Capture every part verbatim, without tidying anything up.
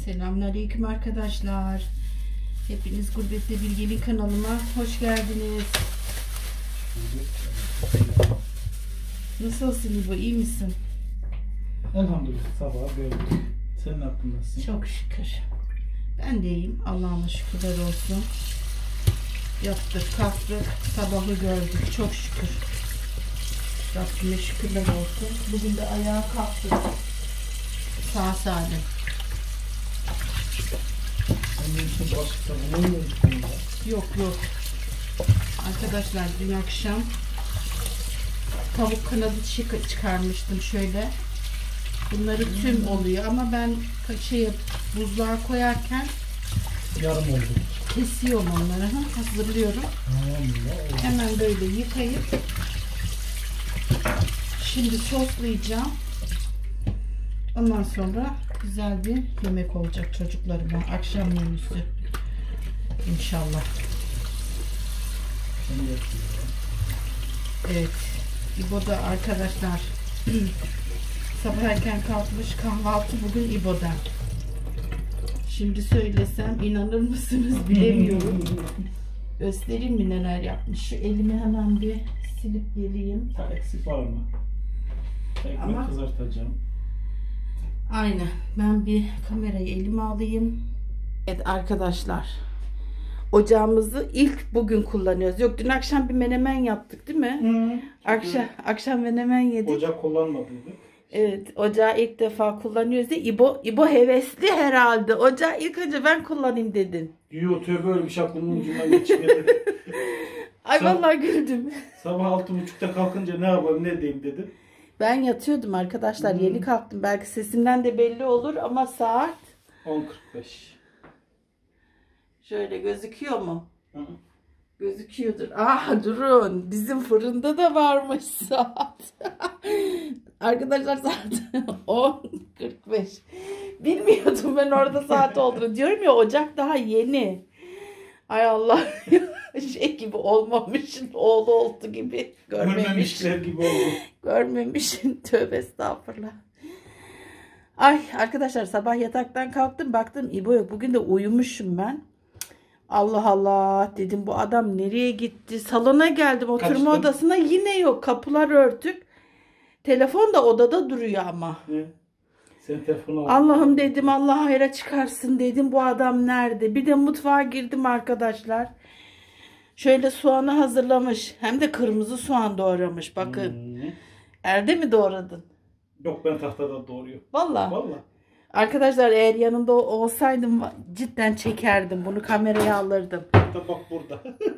Selamünaleyküm arkadaşlar. Hepiniz Gurbette Bilgeli kanalıma hoş geldiniz. Nasılsın İbo, iyi misin? Elhamdülillah, sabah gördük. Sen ne yaptın, nasılsın? Çok şükür. Ben de iyiyim. Allah'ıma şükürler olsun. Yattık, kalktık, sabahı gördük. Çok şükür. Rabbime şükürler olsun. Bugün de ayağa kalktık. Sağ salim. Yok yok. Arkadaşlar dün akşam tavuk kanadı çıkarmıştım şöyle. Bunları tüm oluyor ama ben şey buzluğa koyarken yarım oldu. Kesiyorum onları, hazırlıyorum. Hemen böyle yıkayıp şimdi soslayacağım. Ondan sonra güzel bir yemek olacak çocuklarıma. Akşam menüsü. İnşallah. Evet. İbo da arkadaşlar sabah erken kalkmış, kahvaltı bugün İbo'dan. Şimdi söylesem inanır mısınız bilemiyorum. Göstereyim mi neler yapmış. Şu elimi hemen bir silip geleyim. Ha, eksik var mı? Ekmek Ama... kızartacağım. Aynen. Ben bir kamerayı elime alayım. Evet arkadaşlar. Ocağımızı ilk bugün kullanıyoruz. Yok, dün akşam bir menemen yaptık değil mi? Hı. Akşam akşam menemen yedik. Ocak kullanmadıydık. Evet, ocağı ilk defa kullanıyoruz diye İbo, İbo hevesli herhalde. Ocağı ilk önce ben kullanayım dedin. Yok, tövbe, öyle bir şey aklımın ucundan geçmedi. Ay Sab vallahi güldüm. Sabah altı buçukta kalkınca ne yapayım ne diyeyim dedim. Ben yatıyordum arkadaşlar. Hmm. Yeni kalktım. Belki sesimden de belli olur ama saat on kırk beş. Şöyle gözüküyor mu? Hı hı. Gözüküyordur. Ah durun. Bizim fırında da varmış saat. Arkadaşlar saat on kırk beş. Bilmiyordum ben orada saat olduğunu. Diyorum ya, ocak daha yeni. Ay Allah. Şey gibi olmamışın oğlu oldu gibi. Görmemişler gibi oldu. Görmemişin. Tövbe estağfurullah. Ay arkadaşlar, sabah yataktan kalktım, baktım İbo yok. Bugün de uyumuşum ben. Allah Allah dedim, bu adam nereye gitti? Salona geldim, oturma Kaçtım. odasına, yine yok. Kapılar örtük. Telefon da odada duruyor ama. Ne? Sen telefonu Allah'ım dedim, Allah hayra çıkarsın dedim, bu adam nerede? Bir de mutfağa girdim arkadaşlar. Şöyle soğanı hazırlamış. Hem de kırmızı soğan doğramış. Bakın. Hmm. Erde mi doğradın? Yok, ben tahtada doğruyorum. Vallahi. Vallahi. Arkadaşlar eğer yanında olsaydım cidden çekerdim. Bunu kameraya alırdım. Bak burada.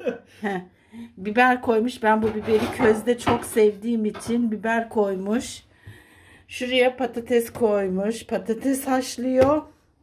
Biber koymuş. Ben bu biberi közde çok sevdiğim için biber koymuş. Şuraya patates koymuş. Patates haşlıyor.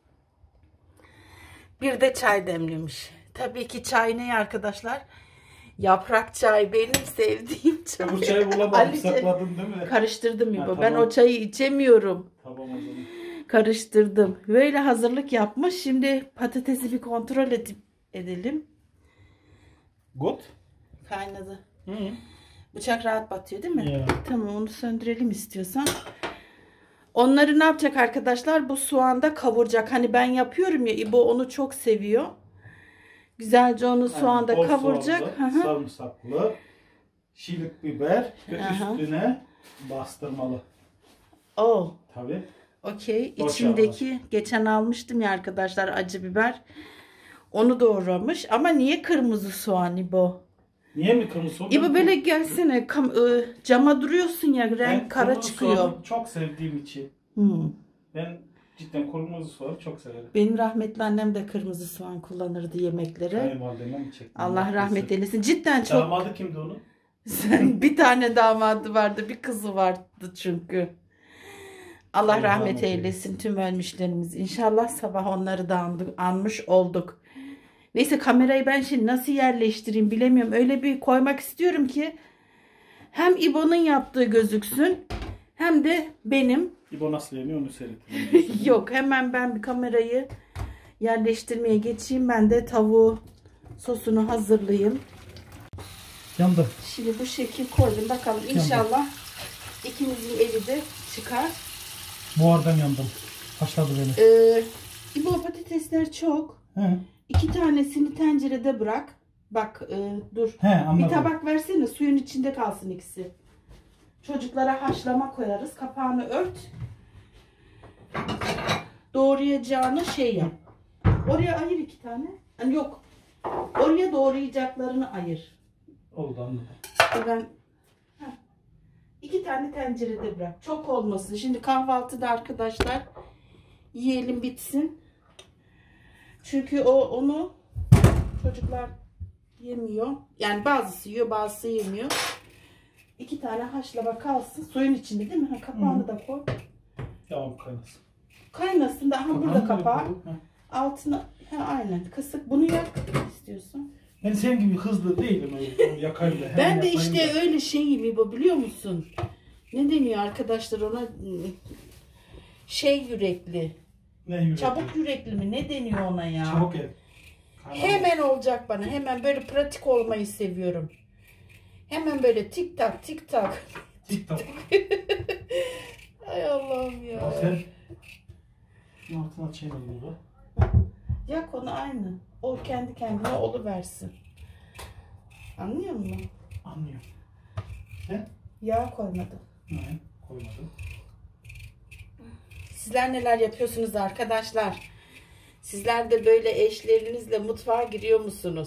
Bir de çay demlemiş. Tabii ki çay ne arkadaşlar? Yaprak çay, benim sevdiğim çay. Bu çayı bulamadım, sakladın değil mi? Karıştırdım İbo. Ha, ben tamam. o çayı içemiyorum. Tamam o zaman. Karıştırdım. Böyle hazırlık yapmış. Şimdi patatesi bir kontrol edip edelim. Gut. Kaynadı. Hı -hı. Bıçak rahat batıyor değil mi? Yeah. Tamam, onu söndürelim istiyorsan. Onları ne yapacak arkadaşlar? Bu soğanda kavuracak. Hani ben yapıyorum ya, İbo onu çok seviyor. Güzelce onu soğanda yani kavuracak. Soğanlı, sarımsaklı, şilik biber ve Aha. üstüne bastırmalı. Oh. Tabii. Okey. İçindeki geçen almıştım ya arkadaşlar, acı biber. Onu doğramış. Ama niye kırmızı soğan İbo? Niye mi kırmızı soğan? İbo böyle gelsene. Kam ı, cama duruyorsun ya, renk ben kara çıkıyor. Çok sevdiğim için. Hmm. Ben cidden kırmızı soğan çok severim. Benim rahmetli annem de kırmızı soğan kullanırdı yemeklere. Allah rahmet eylesin. Cidden çok. Damadı kimdi onun? Bir tane damadı vardı, bir kızı vardı çünkü. Allah, Allah rahmet, rahmet eylesin, eylesin tüm ölmüşlerimiz. İnşallah sabah onları da andık, anmış olduk. Neyse, kamerayı ben şimdi nasıl yerleştireyim bilemiyorum. Öyle bir koymak istiyorum ki hem İbo'nun yaptığı gözüksün hem de benim. İbo nasıl yeniyor onu seyredelim. Yok, hemen ben bir kamerayı yerleştirmeye geçeyim. Ben de tavuğu sosunu hazırlayayım. Yandı. Şimdi bu şekil koydum. Bakalım inşallah Yandı. ikimizin eli de çıkar. Buhardan yandım. Haşladı beni. Ee, Bu patatesler çok. He. İki tanesini tencerede bırak. Bak e, dur. He, anladım. Bir tabak versene, suyun içinde kalsın ikisi. Çocuklara haşlama koyarız. Kapağını ört. Doğrayacağını şey yap. Oraya ayır iki tane. Yani yok. Oraya doğrayacaklarını ayır. Oldu, anladım. Ben heh, iki tane tencerede bırak. Çok olmasın. Şimdi kahvaltıda arkadaşlar yiyelim bitsin. Çünkü o onu çocuklar yemiyor. Yani bazısı yiyor, bazısı yemiyor. İki tane haşlama kalsın. Suyun içinde değil mi? Ha, kapağını Hı. da koy. Tamam, kaynasın. Kaynasın da. Aha, burada kapağı. Altına ha, aynen kısık. Bunu yak istiyorsun. Ben senin gibi hızlı değilim öyle. Yakayım da. Ben de işte da. Öyle şeyim bu, biliyor musun? Ne deniyor arkadaşlar ona? Şey yürekli. Ne yürekli? Çabuk yürekli mi? Ne deniyor ona ya? Çabuk el. Hemen olacak bana. Hemen böyle pratik olmayı seviyorum. Hemen böyle tik tak tik tak. Tik tak. Ay Allah'ım ya. Ya sen altına çevirme bunu. Yak onu aynı. O kendi kendine oluversin. Anlıyor musun? Anlıyorum. Sen? Yağ koymadım. Hayır, koymadım. Sizler neler yapıyorsunuz arkadaşlar? Sizler de böyle eşlerinizle mutfağa giriyor musunuz?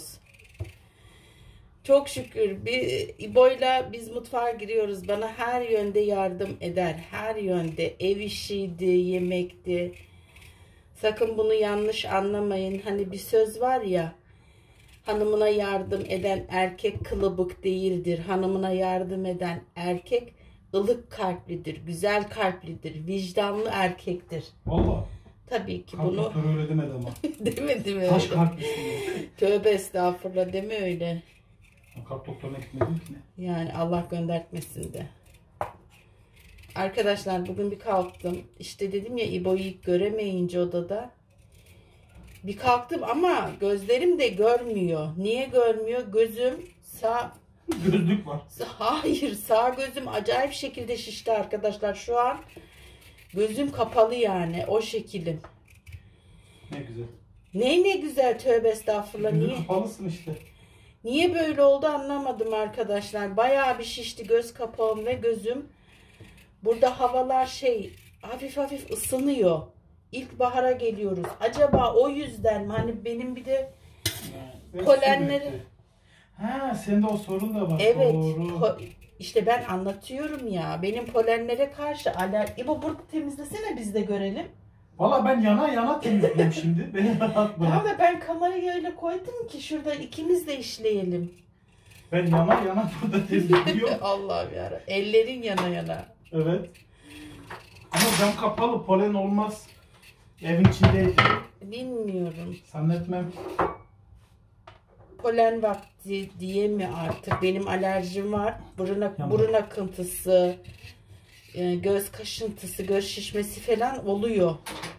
Çok şükür bir İbo'yla biz mutfağa giriyoruz. Bana her yönde yardım eder. Her yönde. Ev işiydi, yemekti. Sakın bunu yanlış anlamayın. Hani bir söz var ya. Hanımına yardım eden erkek kılıbık değildir. Hanımına yardım eden erkek ılık kalplidir. Güzel kalplidir. Vicdanlı erkektir. Vallahi. Tabii ki kalp bunu. Doktor öyle demedi ama. Demedi mi? Taş kalplisin. Tövbe estağfurullah, deme öyle. Kalp doktoruna gitmedim ki ne? Yani Allah göndertmesin de. Arkadaşlar bugün bir kalktım. İşte dedim ya, İbo'yu göremeyince odada. Bir kalktım ama gözlerim de görmüyor. Niye görmüyor? Gözüm sağ... Gözlük var. Hayır, sağ gözüm acayip şekilde şişti arkadaşlar. Şu an gözüm kapalı yani. O şekilim. Ne güzel. Ne ne güzel, tövbe estağfurullah. Gözü Niye? kapalısın işte. Niye böyle oldu anlamadım arkadaşlar. Bayağı bir şişti göz kapağım ve gözüm. Burada havalar şey hafif hafif ısınıyor. İlkbahara geliyoruz. Acaba o yüzden mi? Hani benim bir de yani, polenleri... Ha, sende o sorun da var. Evet. Doğru. İşte ben anlatıyorum ya. Benim polenlere karşı aler... İbo burada temizlesene, biz de görelim. Valla ben yana yana temizliyorum şimdi. Beni rahat bırak. Tamam da ben kamerayı öyle koydum ki şurada ikimiz de işleyelim. Ben yana yana burada temizliyorum. Allah'ım yarabbim. Ellerin yana yana. Evet. Ama cam kapalı, polen olmaz. Evin içindeydi. Bilmiyorum. Zannetmem. Polen vakti diye mi artık? Benim alerjim var. Burun, Tamam. burun akıntısı, göz kaşıntısı, göz şişmesi falan oluyor.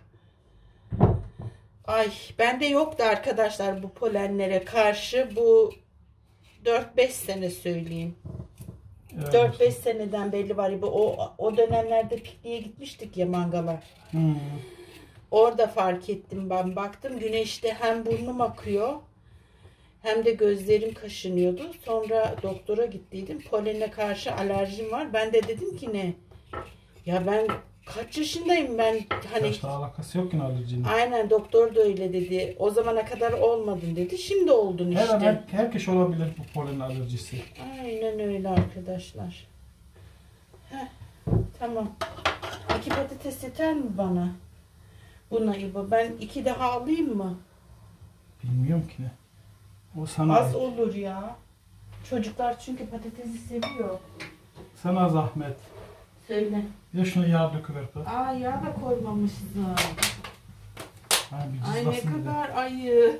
Ay, bende yoktu arkadaşlar bu polenlere karşı. Bu dört beş sene söyleyeyim. Evet. dört beş seneden belli var. O, o dönemlerde pikniğe gitmiştik ya, mangala. Hmm. Orada fark ettim ben. Baktım güneşte hem burnum akıyor hem de gözlerim kaşınıyordu. Sonra doktora gittiydim. Polene karşı alerjim var. Ben de dedim ki ne? Ya ben kaç yaşındayım ben? Hani Yaşla alakası yok ki alerjinin. aynen, doktor da öyle dedi. O zamana kadar olmadın dedi. Şimdi oldun işte. Her, her, herkes olabilir bu polen alerjisi. Aynen öyle arkadaşlar. Heh, tamam. İki patates yeter mi bana? Buna İbo. Ben iki daha alayım mı? Bilmiyorum ki ne. O sana Az ait. olur ya. Çocuklar çünkü patatesi seviyor. Sana zahmet. Söyle. Bir de şuna yağ döküver. Aa, yağ da koymamışız ha. Ha, Ay ne kadar ayı.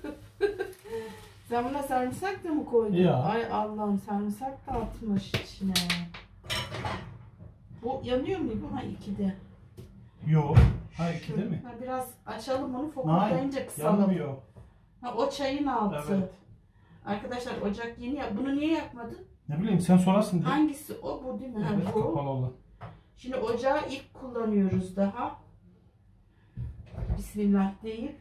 Sen buna sarımsak da mı koydun? Ya. Ay Allah'ım, sarımsak da atmış içine. Bu yanıyor mu bu? Ha, ikide. Yok. Ha, ikide mi? Ha, biraz açalım onu, Hayır, fokurlayınca kısalım. yanmıyor. Ha, o çayın altı. Evet. Arkadaşlar ocak yeni yap. Bunu niye yakmadın? Ne bileyim, sen sorarsın diye. Hangisi? O bu değil mi? Evet, Ha, bu. kapalı olan. Şimdi ocağı ilk kullanıyoruz daha. Bismillah deyip.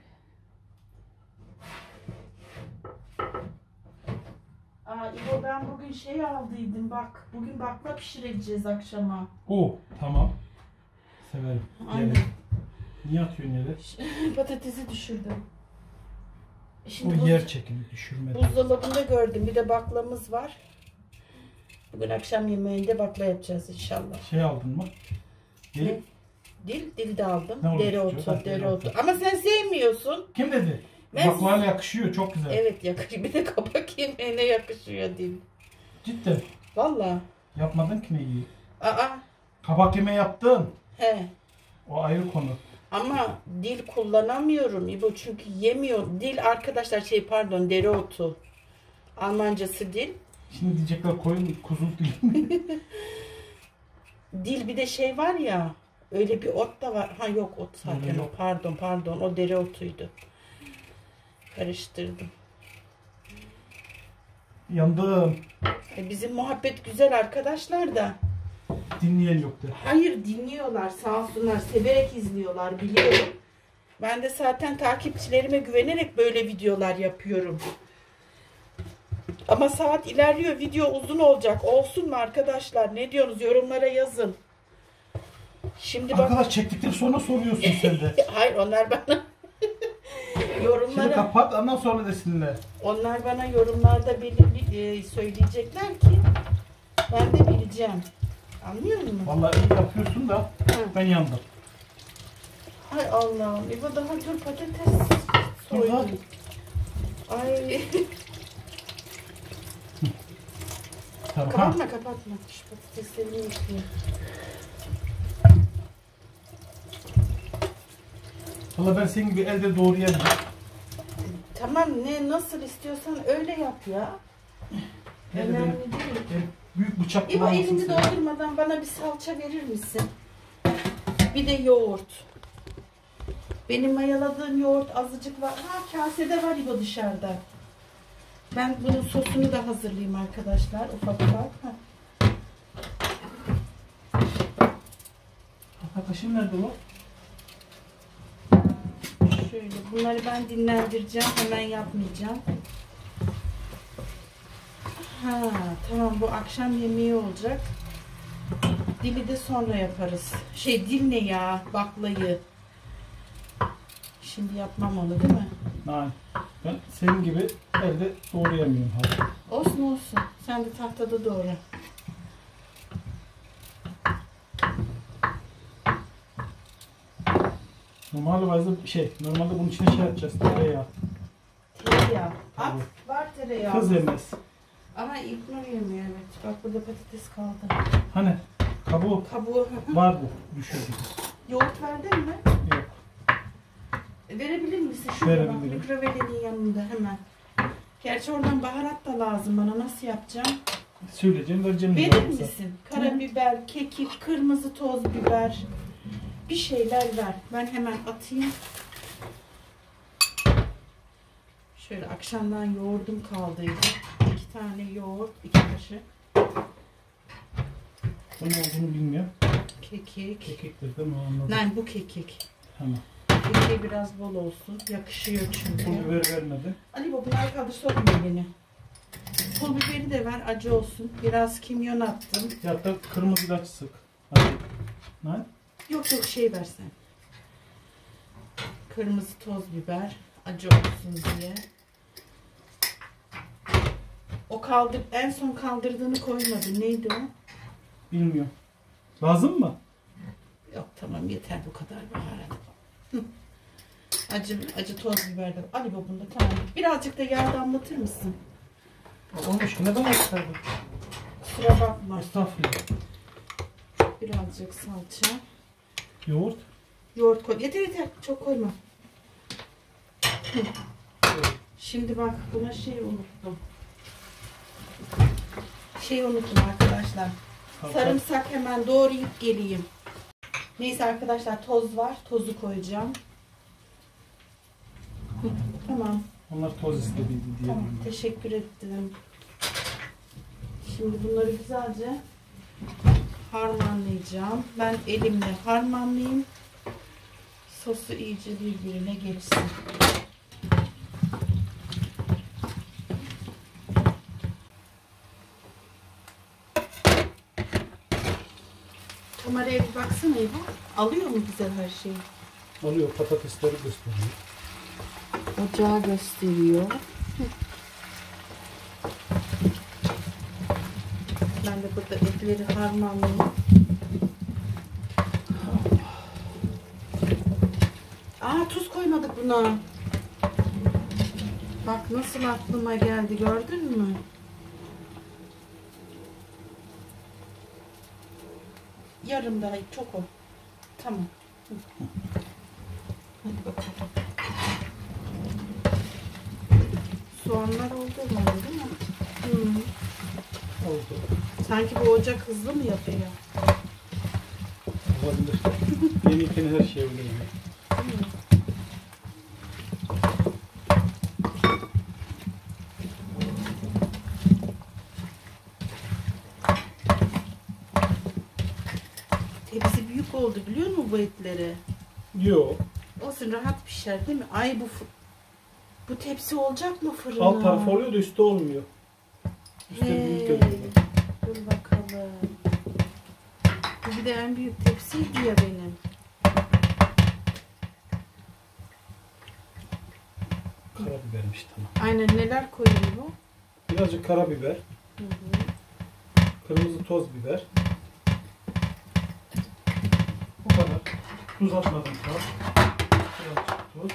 Aa İbo, ben bugün şey aldıydım bak. Bugün bakla pişireceğiz akşama. Oo tamam. Severim. Aynen. Yere. Niye atıyorsun yere? Patatesi düşürdüm. O buz- yer çekimi düşürmedi. Buzdolabında gördüm. Bir de baklamız var. Bugün akşam yemeğinde bakla yapacağız inşallah. Şey aldın mı? Ne? Gelip Dil, dil de aldım. Ne olmuş Dereotu, diyor? Ha, dereotu. dereotu. Ama sen sevmiyorsun. kim dedi? Ben- Baklavayla yakışıyor, çok güzel. Evet yakışıyor. Bir de kabak yemeğine yakışıyor dil. Cidden. Valla. Yapmadın ki ne iyi. Aa. Kabak yemeği yaptın. He. O ayrı konu. Ama dil kullanamıyorum İbo çünkü yemiyor. Dil arkadaşlar şey pardon dereotu. Almancası dil. Şimdi diyecekler koyun kuzu değil. Dil bir de şey var ya. Öyle bir ot da var. Ha yok ot zaten Öyle o. yok. Pardon pardon o dereotuydu. Karıştırdım. Yandım. E, bizim muhabbet güzel arkadaşlar da. Dinleyen yoktu. Hayır dinliyorlar sağ olsunlar. Severek izliyorlar biliyorum. Ben de zaten takipçilerime güvenerek böyle videolar yapıyorum. Ama saat ilerliyor. Video uzun olacak. Olsun mu arkadaşlar? Ne diyorsunuz? Yorumlara yazın. Şimdi bak. Arkadaş çektikten sonra soruyorsun sen de. Hayır onlar bana Şimdi yorumlara kapat ondan sonra desinler. onlar bana yorumlarda belirli e, söyleyecekler ki ben de bileceğim. Anlıyor musun? Vallahi iyi yapıyorsun da ben yandım. Hay Allah'ım. İbo daha dur patates soydum. Ay. Tamam. Kapatma kapatma. Şu patateslerimi yıkayayım. Valla ben senin gibi elde doğrayamam. Tamam ne nasıl istiyorsan öyle yap ya. Hele Önemli benim- değil. benim büyük bıçak İbo kullanmasın elini sen. doldurmadan bana bir salça verir misin? Bir de yoğurt. Benim mayaladığım yoğurt azıcık var. Ha kasede var İbo dışarıda. Ben bunun sosunu da hazırlayayım arkadaşlar. Ufak ufak. Ha. Arkadaşım nerede o? Şöyle bunları ben dinlendireceğim. Hemen yapmayacağım. Ha tamam bu akşam yemeği olacak. Dili de sonra yaparız. Şey dil ne ya? Baklayı. Şimdi yapmam onu değil mi? Hayır. Ben senin gibi elde doğrayamıyorum. Hadi. Olsun olsun. Sen de tahtada doğra. Normalde bazı şey, normalde bunun içine şey atacağız. Tereyağı. Tereyağı. At. Tabii. Var tereyağı. Kız yemez. Ama İlknur yemiyor evet. Bak burada patates kaldı. Hani kabuğu Kabuğu. var bu. Düşürdüm. Yoğurt verdin mi? Yok. Verebilir misin? Şuraya bak. Verebilirim. Mikrovelenin yanında hemen. Gerçi oradan baharat da lazım bana. Nasıl yapacağım? Söyleyeceğim vereceğim. Verir yoksa. misin? Karabiber, kekik, kırmızı toz biber. Bir şeyler ver. Ben hemen atayım. Şöyle akşamdan yoğurdum kaldıydı. İki tane yoğurt, iki kaşık. Bu ne olduğunu bilmiyorum. Kekik. Kekiktir değil mi? Anladım. Lan bu kekik. Tamam. Kekiği biraz bol olsun. Yakışıyor Pul çünkü. biber vermedi. Ali bu bunlar kaldır sokma beni. Pul biberi de ver acı olsun. Biraz kimyon attım. Ya da kırmızı ilaç sık. Hadi. Ne? Yok yok şey versen. Kırmızı toz biber. Acı olsun diye. O kaldır, en son kaldırdığını koymadı. Neydi o? Bilmiyorum. Lazım mı? Yok tamam yeter bu kadar baharat. Hı. Acı, acı toz biber de. Ali babunda tamam. Birazcık da yağ damlatır mısın? Olmuş ki neden istedin? Kusura bakma. Estağfurullah. Birazcık salça. Yoğurt. Yoğurt koy. Yeter yeter. Çok koyma. Hı. Şimdi bak buna şey unuttum. Şey unuttum arkadaşlar. Salça. Sarımsak hemen doğrayıp geleyim. Neyse arkadaşlar toz var. Tozu koyacağım. Hı, tamam. Onlar toz istediydi diye. Tamam. Teşekkür ettim. Şimdi bunları güzelce harmanlayacağım. Ben elimle harmanlayayım. sosu iyice birbirine geçsin. Kameraya bir baksana İbo. Alıyor mu güzel her şeyi? Alıyor, patatesleri gösteriyor. Ocağı gösteriyor. Ben de burada etleri harmanlayayım. Aa, tuz koymadık buna. Bak nasıl aklıma geldi, gördün mü? Yarım daha, çok o. Tamam. Hadi bakalım. Soğanlar oldu mu, değil mi? Hı. Oldu. Sanki bu ocak hızlı mı yapıyor? Olabilir. Yeniyken her şey oluyor. Tepsi büyük oldu biliyor musun bu etleri? Yok. Olsun, rahat pişer değil mi? Ay bu bu tepsi olacak mı fırına? Alt tarafı oluyor da üstü olmuyor. Üstte Hey, büyük oluyor. dur bakalım. Bu bir de en büyük tepsiydi ya benim. Karabibermiş, tamam. Aynen, neler koyuyor bu? Birazcık karabiber. Hı hı. Kırmızı toz biber. Bu kadar. Tuz atmadım daha. Birazcık tuz.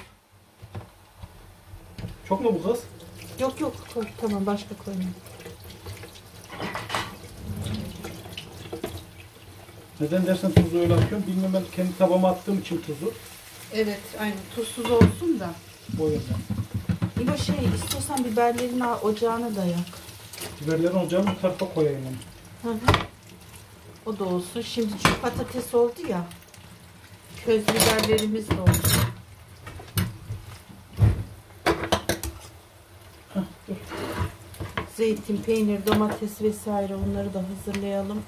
Çok mu bu kız? Yok yok, koy. Tamam, başka koyma. Neden dersen tuzu öyle atıyorum. Bilmem, ben kendi tabağıma attığım için tuzu. Evet, aynen, tuzsuz olsun da. O yüzden. İbo şey, istiyorsan biberlerini al, ocağına da yak. Biberleri ocağın bu tarafa koyayım onu. Hı hı. O da olsun. Şimdi şu patates oldu ya. Köz biberlerimiz de oldu. Heh, dur. Zeytin, peynir, domates vesaire, onları da hazırlayalım.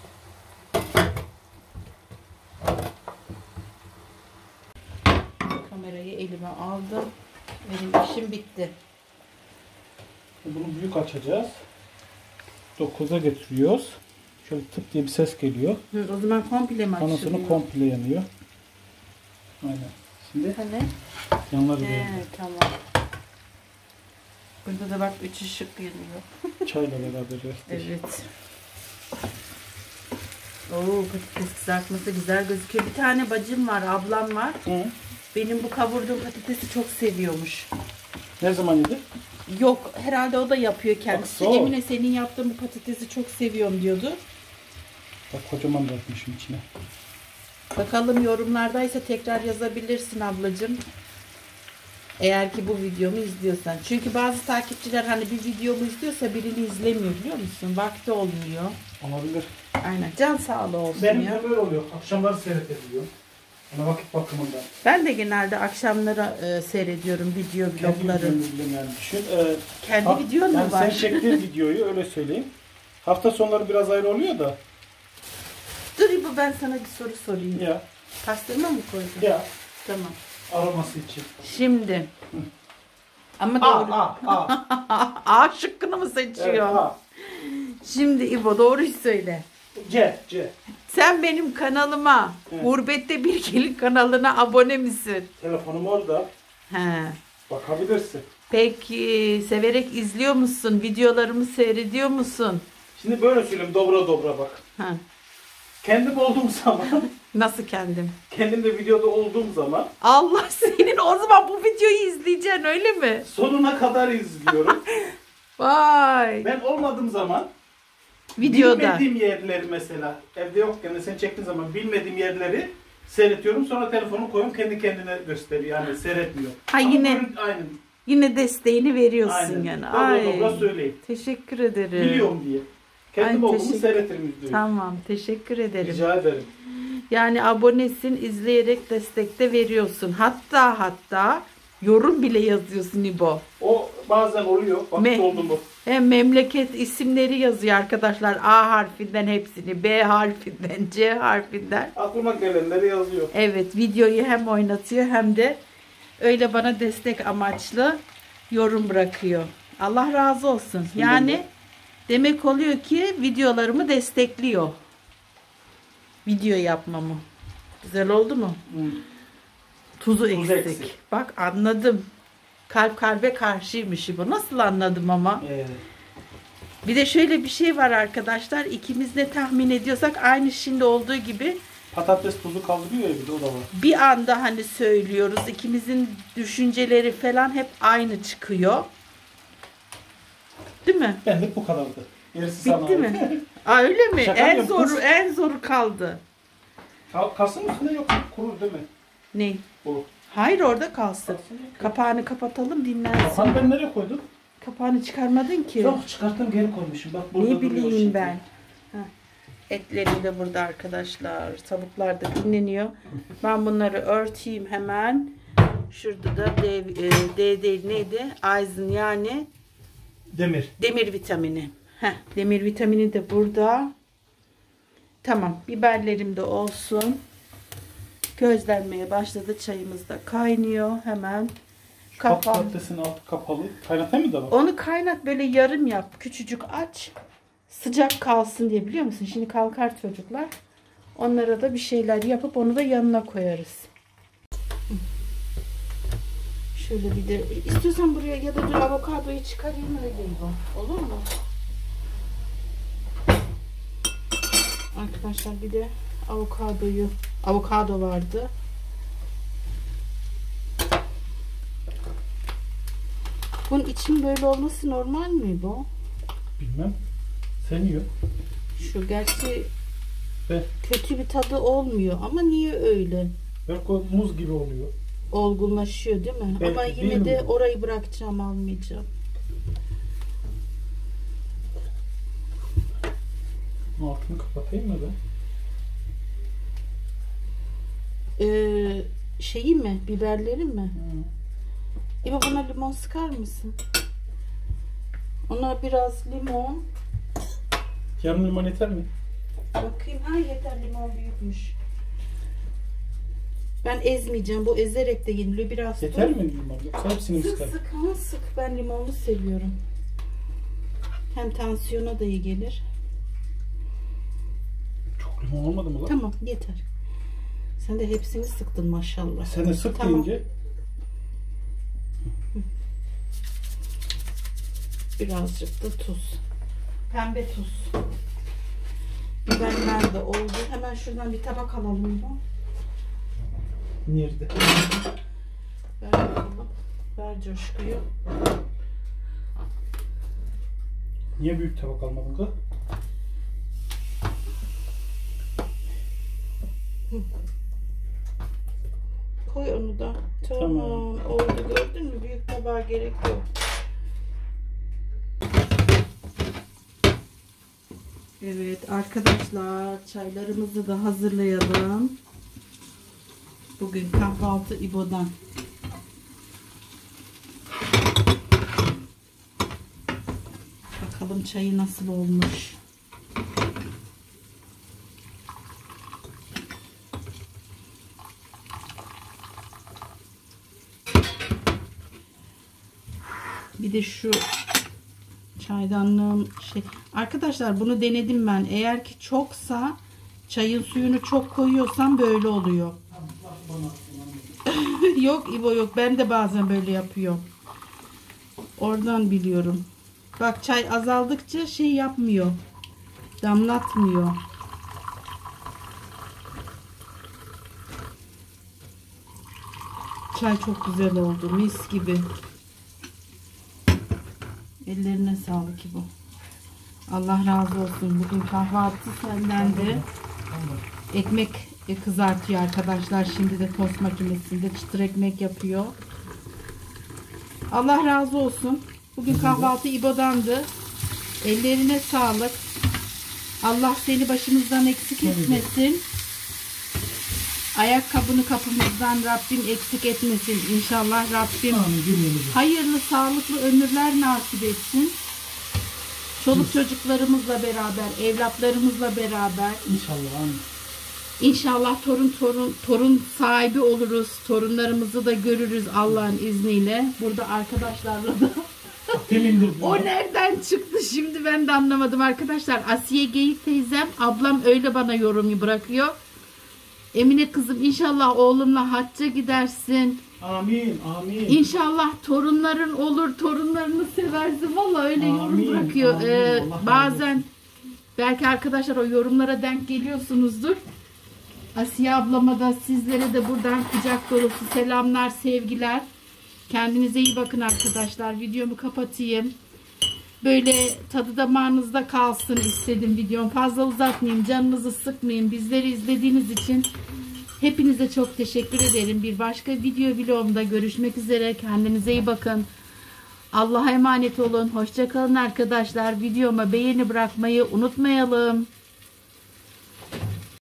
Kamerayı elime aldım. Benim işim bitti. Bunu büyük açacağız. dokuza getiriyoruz. Şöyle tık diye bir ses geliyor. Hı, o zaman komple mi Ondan açılıyor? sonra komple yanıyor. Aynen. Şimdi Hani? yanları He, yanıyor. tamam. Burada da bak üç ışık yanıyor. Çayla beraber göster. Evet. Oo, patates kızartması güzel gözüküyor. Bir tane bacım var, ablam var. Hı. Benim bu kavurduğum patatesi çok seviyormuş. Ne zaman yedi? Yok, herhalde o da yapıyor kendisi. Bak, Emine, senin yaptığın bu patatesi çok seviyorum diyordu. Bak, kocaman da atmışım içine. Bakalım, yorumlardaysa tekrar yazabilirsin ablacığım. Eğer ki bu videomu izliyorsan. Çünkü bazı takipçiler hani bir videomu izliyorsa birini izlemiyor, biliyor musun? Vakti olmuyor. Olabilir. Aynen. Can sağlığı olsun Benim ya. de böyle oluyor. Akşamları seyredebiliyor. Ona vakit bakımından. Ben de genelde akşamları e, seyrediyorum video Kendi vlogları. videomu bile yani düşün. Ee, Kendi ha- videon mu yani var? Sen çektiğin videoyu öyle söyleyeyim. Hafta sonları biraz ayrı oluyor da. Dur İbo, ben sana bir soru sorayım. Ya. Pastırma mı koydun? Ya. Tamam. Aroması için. Şimdi. Ama A, doğru. A, A. A şıkkını mı seçiyor? Evet, A. Şimdi İbo, doğruyu söyle. C, C. Sen benim kanalıma, Evet. Gurbette Bir Gelin kanalına abone misin? Telefonum orada. He. Bakabilirsin. Peki severek izliyor musun? Videolarımı seyrediyor musun? Şimdi böyle söyleyeyim, dobra dobra bak. Ha. Kendim olduğum zaman, Nasıl kendim? kendim de videoda olduğum zaman Allah, senin o zaman bu videoyu izleyeceksin, öyle mi? sonuna kadar izliyorum. Vay. Ben olmadığım zaman Videoda. bilmediğim yerleri, mesela evde yokken de sen çektiğin zaman bilmediğim yerleri seyrediyorum. Sonra telefonu koyuyorum, kendi kendine gösteriyor. Yani seyretmiyor. Ha, Ama yine- görün- aynen. Yine desteğini veriyorsun Aynen. yani. Dobra Ay. dobra söyleyeyim. Teşekkür ederim. Biliyorum diye. Kendim Ay, olduğumu teşekkür- seyretirim videoyu. Tamam, teşekkür ederim. Rica ederim. Yani abonesin, izleyerek destek de veriyorsun. Hatta hatta yorum bile yazıyorsun İbo. O bazen oluyor. Vakit Me- oldu mu? Hem memleket isimleri yazıyor arkadaşlar. A harfinden hepsini, B harfinden, C harfinden. Aklıma gelenleri yazıyor. Evet, videoyu hem oynatıyor hem de öyle bana destek amaçlı yorum bırakıyor. Allah razı olsun. Yani demek oluyor ki videolarımı destekliyor. Video yapmamı. Güzel oldu mu? Hı. Tuzu Tuz eksik. eksik. Bak anladım. Kalp kalbe karşıymış bu. Nasıl anladım ama? Evet. Bir de şöyle bir şey var arkadaşlar. İkimiz ne tahmin ediyorsak aynı şimdi olduğu gibi Patates tuzu kaldırıyor ya, bir de o da var. bir anda hani söylüyoruz. İkimizin düşünceleri falan hep aynı çıkıyor. Değil mi? Ben de bu kadardı. Gerisi sana Bitti ait. mi? Aa, öyle mi? Şaka En yapıyorsun. zoru en zoru kaldı. Kal- Kalsın üstünde, yok kurur değil mi? Ne? Bu. Hayır, orada kalsın. Kalsın yok. Kapağını kapatalım, dinlensin. Kafanı ben nereye koydum? Kapağını çıkarmadın ki. Yok, çıkarttım, geri koymuşum. Bak burada Ne duruyor bileyim şimdi. ben. Heh. Etlerim de burada arkadaşlar. Tavuklar da dinleniyor. Ben bunları örteyim hemen. Şurada da D, e, D değil neydi? Eisen yani Demir. demir vitamini. Heh, demir vitamini de burada. Tamam. Biberlerim de olsun. Közlenmeye başladı. Çayımız da kaynıyor. Hemen Kap kapan. patatesin altı kapalı. Kaynatayım mı da bak? Onu kaynat, böyle yarım yap. Küçücük aç. Sıcak kalsın diye, biliyor musun? Şimdi kalkar çocuklar. Onlara da bir şeyler yapıp onu da yanına koyarız. Şöyle bir de istiyorsan buraya ya da dur avokadoyu çıkarayım, öyle bu. Olur mu? Arkadaşlar bir de avokadoyu avokado vardı. Bunun için böyle olması normal mi bu? Bilmem. Sen yiyor. Şu gerçi Ver. kötü bir tadı olmuyor ama niye öyle? Belki o muz gibi oluyor. Olgunlaşıyor değil mi? Belki, Ama değil yine de mi? orayı bırakacağım, almayacağım. Altını kapatayım mı ben? Ee, şeyi mi? Biberleri mi? Hı. İbo, buna limon sıkar mısın? Ona biraz limon. Yarım limon yeter mi? Bakayım. Ha, yeter, limon büyükmüş. Ben ezmeyeceğim. Bu ezerek de yeniliyor. Biraz Yeter dur. mi limon? Yoksa hepsini mi Sık sıkar? sık ha, sık. Ben limonlu seviyorum. Hem tansiyona da iyi gelir. Çok limon olmadı mı lan? Tamam, yeter. Sen de hepsini sıktın maşallah. Sen de sık Tamam. deyince. Birazcık da tuz. Pembe tuz. Biberler de oldu. Hemen şuradan bir tabak alalım bu. Nerede? Ver bakalım. Ver coşkuyu. Niye büyük tabak almadın kız? Koy onu da. Tamam. Tamam. Oldu, gördün mü? Büyük tabağa gerek yok. Evet arkadaşlar, çaylarımızı da hazırlayalım. Bugün kahvaltı İbo'dan. Bakalım çayı nasıl olmuş. Bir de şu çaydanlığım şey. Arkadaşlar bunu denedim ben. Eğer ki çoksa, çayın suyunu çok koyuyorsam böyle oluyor. Yok İbo, yok. Ben de bazen böyle yapıyorum. Oradan biliyorum. Bak, çay azaldıkça şey yapmıyor. Damlatmıyor. Çay çok güzel oldu. Mis gibi. Ellerine sağlık İbo. Allah razı olsun. Bugün kahvaltı senden de ekmek kızartıyor arkadaşlar. Şimdi de tost makinesinde çıtır ekmek yapıyor. Allah razı olsun. Bugün kahvaltı İbo'dandı. Ellerine sağlık. Allah seni başımızdan eksik etmesin. Ayakkabını kapımızdan Rabbim eksik etmesin. İnşallah Rabbim Amin, cümlemize. hayırlı, sağlıklı ömürler nasip etsin. Çoluk çocuklarımızla beraber, evlatlarımızla beraber. İnşallah. Amin. İnşallah torun torun torun sahibi oluruz. Torunlarımızı da görürüz Allah'ın izniyle. Burada arkadaşlarla da. O nereden çıktı şimdi ben de anlamadım arkadaşlar. Asiye Geyik teyzem, ablam öyle bana yorum bırakıyor. Emine kızım inşallah oğlunla hacca gidersin. Amin, amin. İnşallah torunların olur, torunlarını seversin. Vallahi öyle Amin, yorum bırakıyor. amin. Ee, Allah bazen belki arkadaşlar o yorumlara denk geliyorsunuzdur. Asiye ablama da sizlere de buradan kucak dolusu selamlar, sevgiler. Kendinize iyi bakın arkadaşlar. Videomu kapatayım. Böyle tadı damağınızda kalsın istedim videomu. Fazla uzatmayayım, canınızı sıkmayayım. Bizleri izlediğiniz için hepinize çok teşekkür ederim. Bir başka video vlogumda görüşmek üzere. Kendinize iyi bakın. Allah'a emanet olun. Hoşça kalın arkadaşlar. Videoma beğeni bırakmayı unutmayalım.